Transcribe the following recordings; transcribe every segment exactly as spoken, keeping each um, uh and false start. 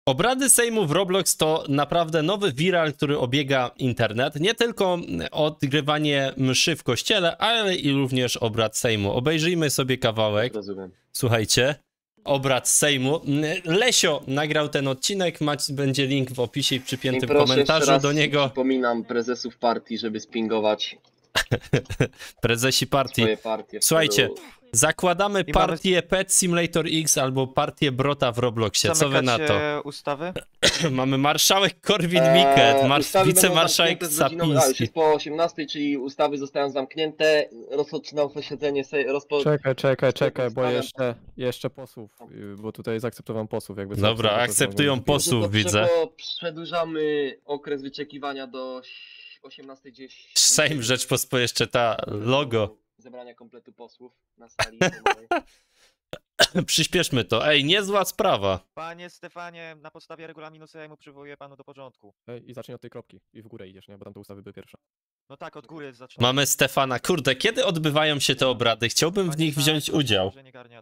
Obrady Sejmu w Roblox to naprawdę nowy viral, który obiega internet. Nie tylko odgrywanie mszy w kościele, ale i również obrad Sejmu. Obejrzyjmy sobie kawałek. Rozumiem. Słuchajcie. Obrad Sejmu. Lesio nagrał ten odcinek, Mać, będzie link w opisie i przypiętym I proszę komentarzu jeszcze raz do niego. Przypominam prezesów partii, żeby spingować Prezesi partii. swoje partie. w Słuchajcie, celu- zakładamy I partię Pet Simulator X albo partię Brota w Robloxie. Co wy na to? Zamykacie ustawy? Mamy marszałek Korwin-Mikke, Eee, mar- ustawy będą wicemarszałek zamknięte z godziną- A, już Sapiński. jest po osiemnastej, czyli ustawy zostają zamknięte. Rozpoczynam posiedzenie. Se, rozpo... Czekaj, czekaj, czekaj, bo Ustawiam- jeszcze, jeszcze posłów, y, bo tutaj zaakceptowałem posłów, jakby co. Dobra, co- co- akceptują co- posłów. To widzę. prze- Przedłużamy okres wyczekiwania do osiemnastej dziesięć. Sejm Rzeczpospolitej, jeszcze ta logo. Zebrania kompletu posłów na sali. sejmowej. Przyspieszmy to. Ej, niezła sprawa. Panie Stefanie, na podstawie regulaminu Sejmu przywołuję panu do porządku. Ej, I zacznij od tej kropki i w górę idziesz, nie? Bo tam te ustawy były pierwsze. No tak, od góry zacznę. Mamy Stefana. Kurde, kiedy odbywają się te obrady? Chciałbym w nich wziąć udział.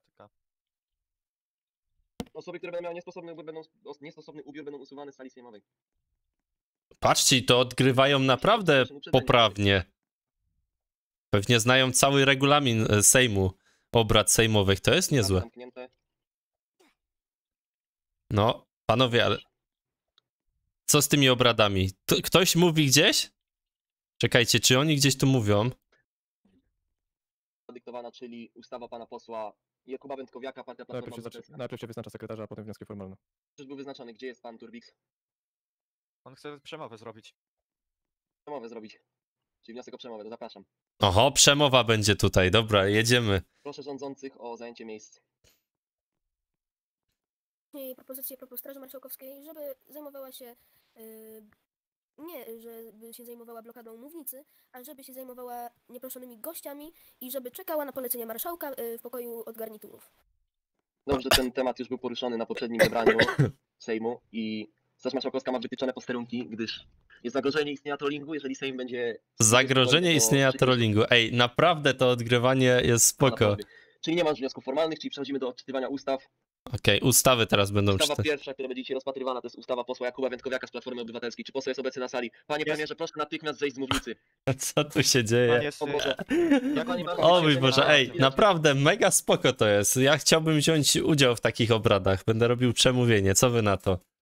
Osoby, które będą miały niestosowny ubiór, będą, niestosowny ubiór, będą usuwane z sali sejmowej. Patrzcie, to odgrywają naprawdę poprawnie. Pewnie znają cały regulamin e, Sejmu, obrad sejmowych. To jest niezłe. Zamknięte. No, panowie, ale co z tymi obradami? To, ktoś mówi gdzieś? Czekajcie, czy oni gdzieś tu mówią? Dyktowana, czyli ustawa pana posła Jakuba Wędkowiaka, partia Platforma Najpierw się, zaczy... Obywatelska. Najpierw się wyznacza sekretarza, a potem wnioski formalne. Już był wyznaczony, gdzie jest pan Turbix? On chce przemowę zrobić. Przemowę zrobić. Czyli wniosek o przemowę, to zapraszam. Oho, przemowa będzie tutaj. Dobra, jedziemy. Proszę rządzących o zajęcie miejsc. I propozycję propos Straży Marszałkowskiej, żeby zajmowała się, yy, nie żeby się zajmowała blokadą mównicy, a żeby się zajmowała nieproszonymi gościami i żeby czekała na polecenie marszałka yy, w pokoju od garniturów. Dobrze, ten temat już był poruszony na poprzednim zebraniu Sejmu i Straż Marszałkowska ma wytyczone posterunki, gdyż jest zagrożenie istnienia trollingu, jeżeli Sejm będzie... Zagrożenie to istnienia przeciwko- trollingu. Ej, naprawdę to odgrywanie jest spoko. Naprawdę. Czyli nie ma wniosków formalnych, czyli przechodzimy do odczytywania ustaw. Okej, ustawy teraz będą Ustawa czytać. pierwsza, która będzie dzisiaj rozpatrywana, to jest ustawa posła Jakuba Wędkowiaka z Platformy Obywatelskiej. Czy poseł jest obecny na sali? Panie premierze, proszę natychmiast zejść z mównicy. Co tu się dzieje? Pan jest... O Boże. Jak pani ma- O mój Boże, ej, naprawdę mega spoko to jest. Ja chciałbym wziąć udział w takich obradach. Będę robił przemówienie, co wy na to?